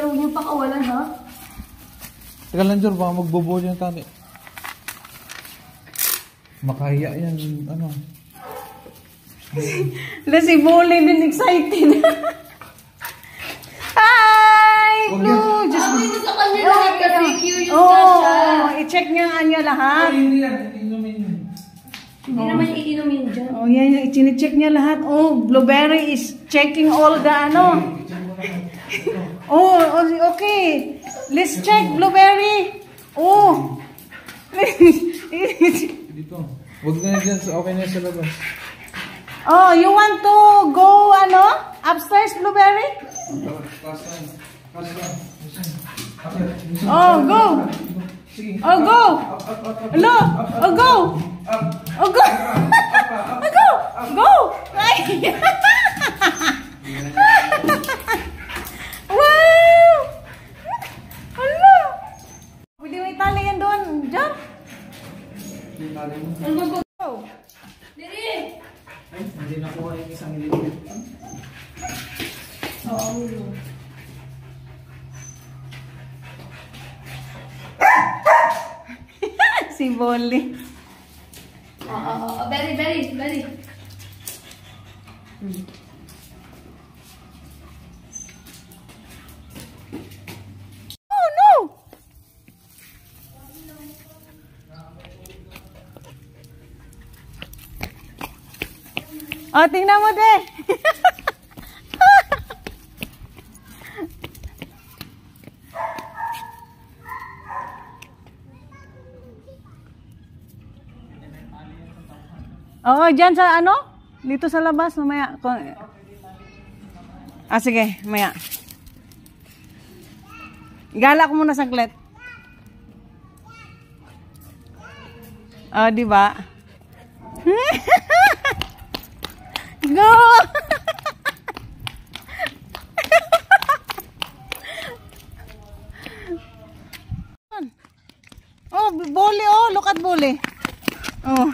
huwag niyo pakawalan, ha? Teka lang, Jor, baka magbobo yung tali. Makahiya yan, ano. Si Bolly din excited. Hi! Blue! Just... Dito sa kanya lahat kasi curious na siya. I-check niya lahat. Hindi yan, inumin yun. Hindi naman iinumin dyan. Oh, yan yung i-check niya lahat. Oh, Blueberry is checking all the ano. Oh, okay. Let's check Blueberry. Oh. Dito. Huwag na dyan, okay na sa labas. Oh, you want to go ano? Upstairs, Blueberry? Oh, go. Oh, go. Hello. Oh, go. Oh, go. Oh, go. Go. Wow. Hello. Pwede mo itali yan doon. Diyan. Go. Diri! Ay, hindi nakuha yung isang ilipit. Oo. Si Bolly. Very. Oh, no. Oh, tingnan mo, de. Oo, dyan sa ano? Dito sa labas, mamaya. Ah, sige, mamaya. Gala ko muna saglit. Oh, di ba? Go! Oh, Bolly, oh, look at Bolly. Oh.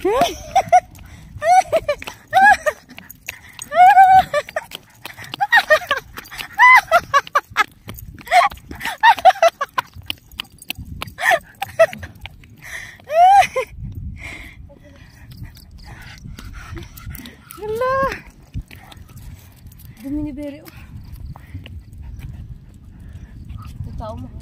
Hala. Dumi ni Berry. Totoo mo.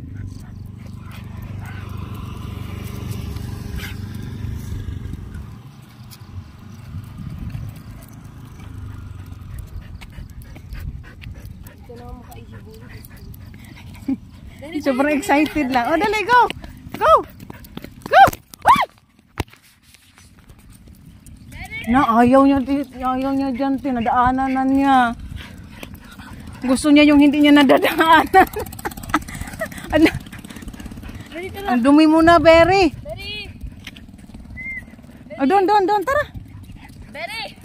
Sobrang excited lang. Oh, dali, go! Go! Go! Woo! Na, ayaw niya dyan, tinadaanan na niya. Gusto niya yung hindi niya nadadaanan. Ang dumi mo na, Berry. Berry! Oh, doon, tara. Berry!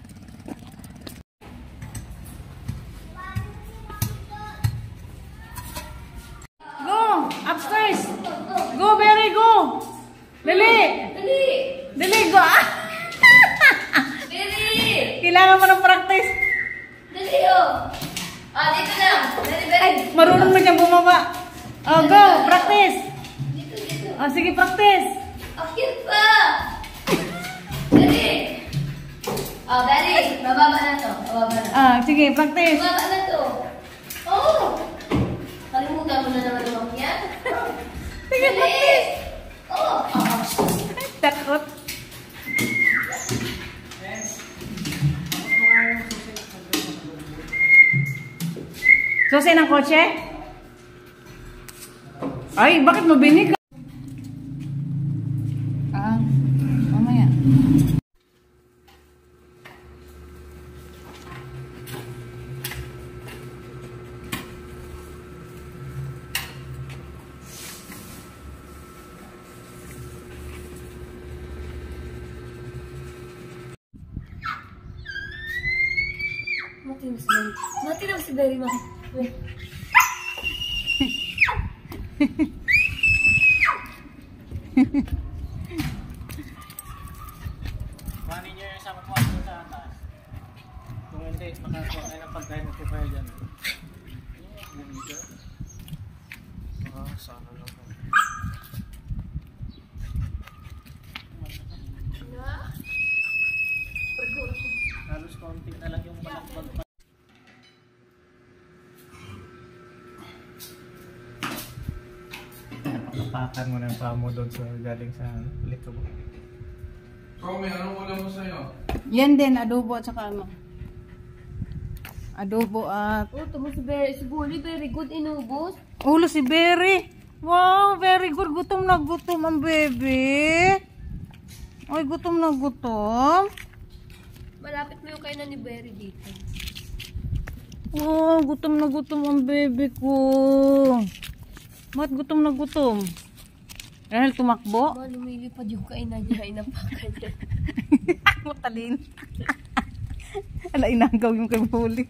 Go! Upstairs! Go, Berry, go! Dali! Dali, go! Ah! Berry! Kailangan mo ng practice. Dali, oh! Ah, dito na! Berry! Marunong na siyang bumaba. Oh, go! Practice! Dito. Oh, sige, practice! Akit pa! Berry! Oh, Berry! Bababa na to. Ah, sige, practice! Bababa na to. Oh! Kalimutan mo na naman yung makiyan. Sige, practice! Oh! Takot. Susi ng kotse? Ay, bakit mo binig? Ah, mamaya. Mati na si Berry, ma. Wait. Mani nyo yung isang kuwan sa atas. Kung hindi, makakuha kayo ng pagkain at kipaya dyan. Ganito. sana lang. Halos konti na lang yung malakbag pa. Pakan mo na yung paa mo doon sa galing sa likod. Romy, anong ulam mo sa'yo? Yan din, adobo at saka ano. Adobo at... Oh, tamo si Bully, very good inubos. Ulo si Berry. Wow, very good. Gutom na gutom ang baby. Ay, gutom na gutom. Malapit mo yung kainan ni Berry dito. Oh, gutom na gutom ang baby ko. Ba't gutom na gutom? Dahil tumakbo? Ma, lumilipad yung kainan niya, inapakan niya. Matalin. Ala, inagaw yung kay Bully.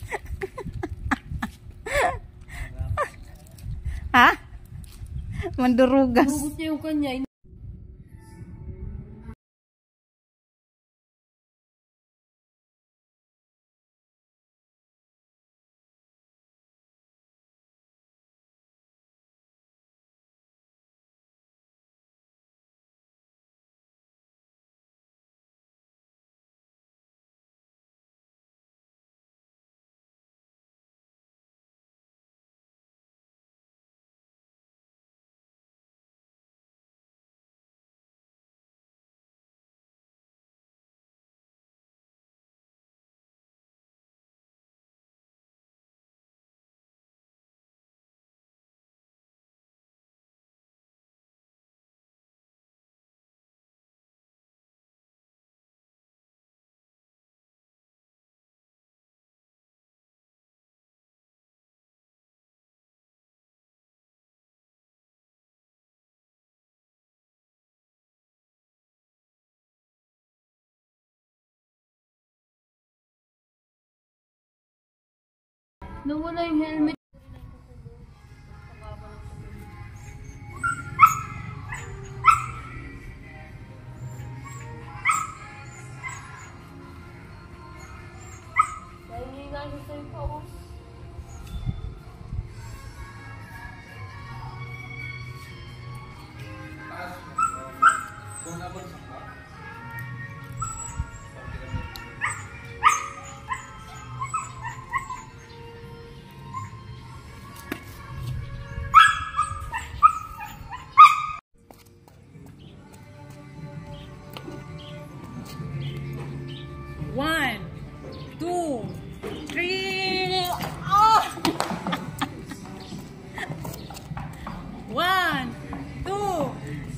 Ha? Mandurugas. Hugot niya yung kanya. Nawala yung helmet. Nahingi nga siya sa'yo pa, oh. Kung nabagsak ka? One, two, three. Oh! One, two.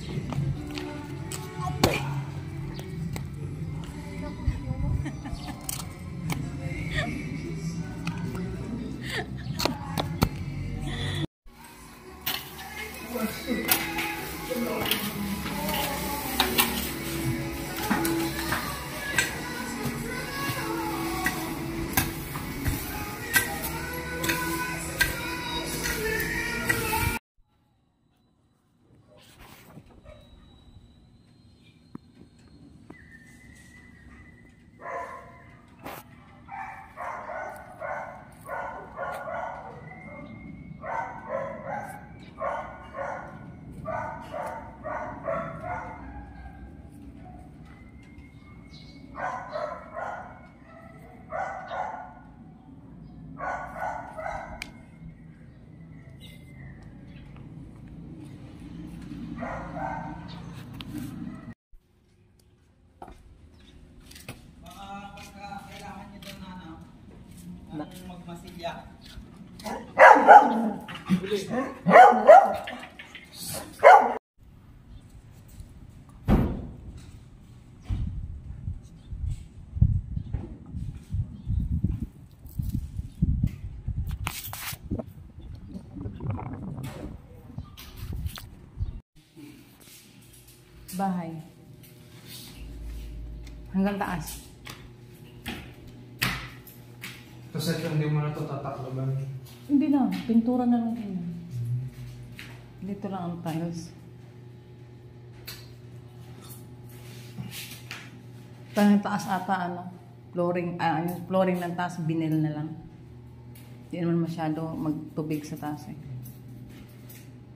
Kailangan nyo doon na magmasilya. Bahay. Hanggang taas. Kasi hindi mo na ito tatakloban. Hindi na. Pintura na lang yun. Dito lang ang tiles. Parang taas ata ano. Flooring, yung flooring ng taas, binil na lang. Hindi naman masyado magtubig sa taas eh.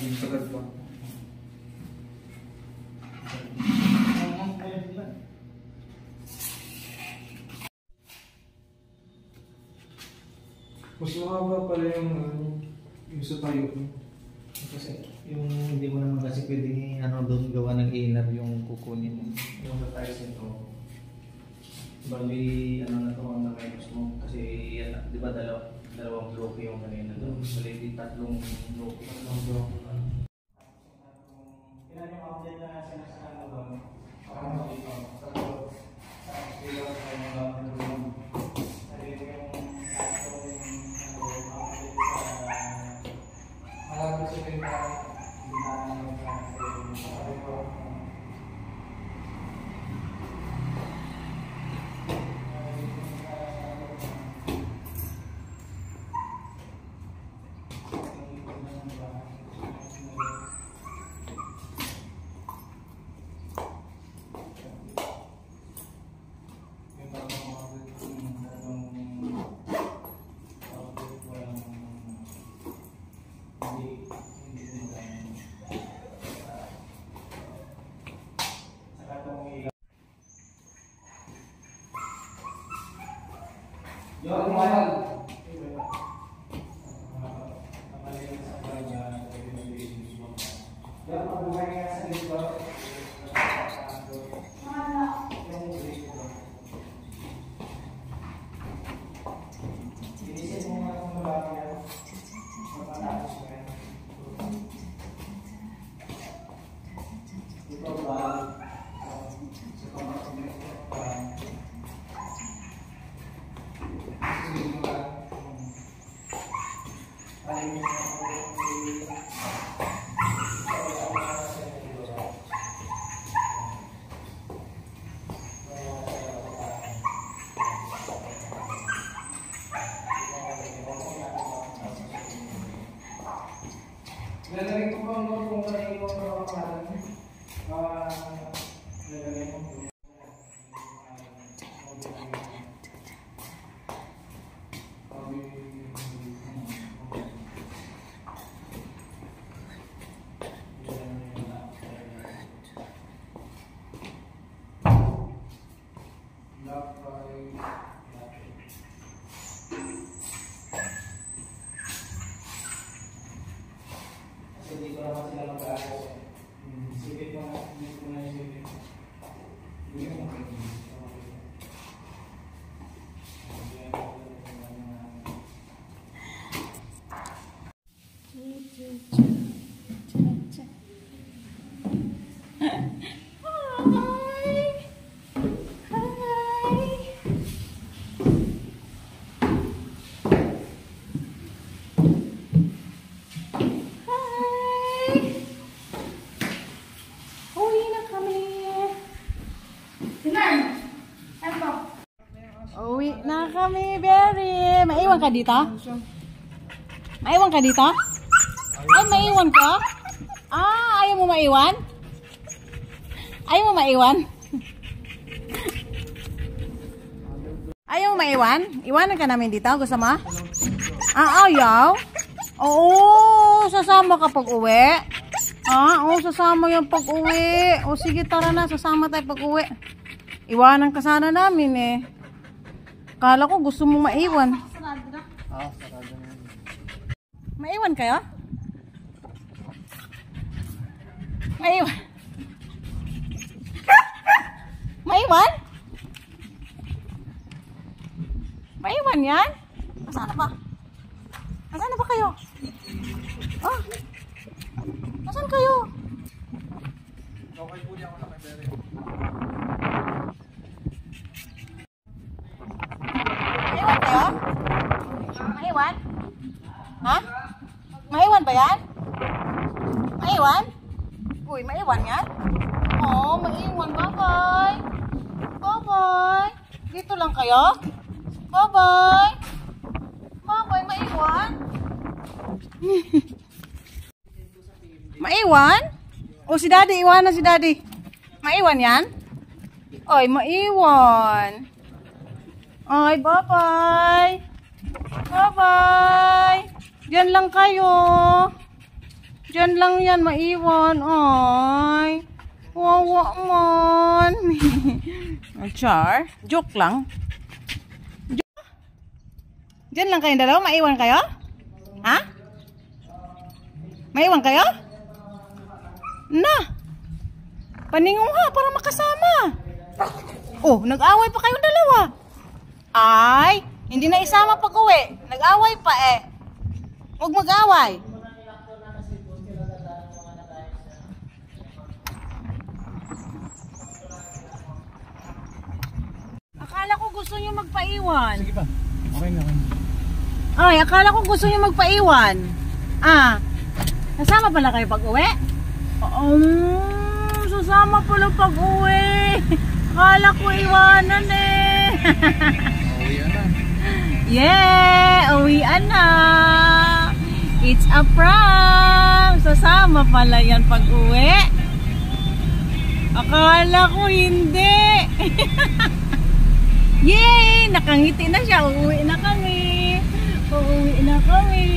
Sagad pa. Mas mahaba pala yung sa tayo. Kasi yung hindi mo naman kasi pwedeng doon gawa ng inner yung kukunin mo. Yung sa tiles nito. Bali, na to ang nakayos mo. Kasi yan, di ba dalawang bloke yung kanina doon. Bali, tatlong bloke. Ilan yung update na sinasakan mo doon? Parang dito. Yung mahal. Lalagay ko pa kung lalagay ko pa pangalan. Lalagay ko. Hindi ko naman sila mag-aayos. Sige ko na, hindi ko na isipin. Hindi ko na Uwi na kami, Berry. Maiwan ka dito? Maiwan ka dito? Ay, maiwan ka? Ah, ayaw mo maiwan? Ayaw mo maiwan? Ayaw mo maiwan? Iwanan ka namin dito? Gusto mo? Ah, ayaw? Oo, sasama ka pag uwi. Ah, oo, sasama yung pag uwi. O sige, tara na, sasama tayo pag uwi. Iwanan ka sana namin eh. Kala ko gusto mong maiwan. Maiwan kayo? Maiwan? Maiwan? Maiwan yan? Nasaan na ba? Nasaan na ba kayo? Ah, nasaan kayo? Okay po niya ako nakabere. Maiwan kayo? Maiwan? Ha? Maiwan ba yan? Maiwan? Uy, maiwan yan? Oo, maiwan. Bye-bye. Bye-bye. Dito lang kayo? Bye-bye. Bye-bye, maiwan. Maiwan? O si Daddy, iwanan si Daddy. Maiwan yan? Oy, maiwan. Ay, bye-bye. Bye-bye. Diyan lang kayo. Diyan lang yan maiwan. Ay. Wawa man. Char. Joke lang. Diyan lang kayong dalawa? Maiwan kayo? Ha? Maiwan kayo? Na. Paningon ha para makasama. Oh, nag-away pa kayong dalawa. Ay, hindi na isama pag uwi. Nag-away pa eh. Huwag mag-away. Akala ko gusto niyo magpaiwan. Sige pa. Okay na. Ay, akala ko gusto niyo magpaiwan. Ah, nasama pala kayo pag uwi? Sasama pala pag uwi. Akala ko iwanan eh. Uwian na. Yeah, uwian na. It's a prank. Sasama pala yan pag uwi. Akala ko hindi. Yay! Nakangiti na siya. Uuwi na kami. Uuwi na kami.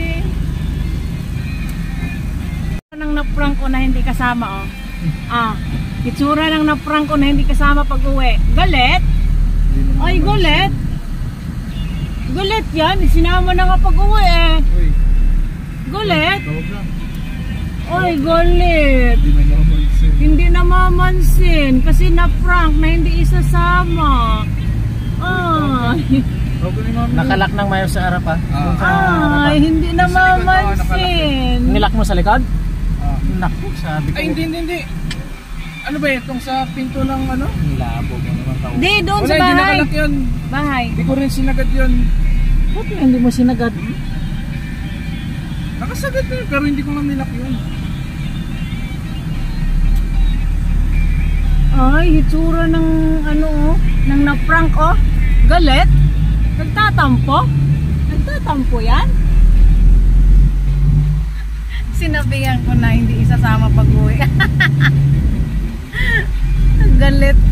Nang na-prank ko na hindi kasama, oh. Ah, itsura nang na-prank ko na hindi kasama pag uwi. Galit? Ay, galit. Galit yan. Sinama na nga pag uwi eh. Uy, Galit? tawag na. Ay, galit. Hindi na mamansin. Hindi namamansin kasi na-prank na hindi isasama. Ay. Tawag ko ni mami. Nakalak ng mayo sa harap, ha? Ay, hindi namamansin. Nilak mo sa likod? Ah. Naku, sabi ko. Ay, hindi. Ano ba itong sa pinto ng ano? Nilabo mo naman tao. Di, doon Wala, sa hindi bahay. nakalak yun. Bahay. Hindi ko rin sinagad yun. Buti hindi mo sinagad. Nakasagad na yun, pero hindi ko nga nilak yun. Ay, hitsura ng ano oh, ng na-prank oh. Galit? Nagtatampo? Nagtatampo yan? Sinabihan ko na hindi isasama pag-uwi. Galit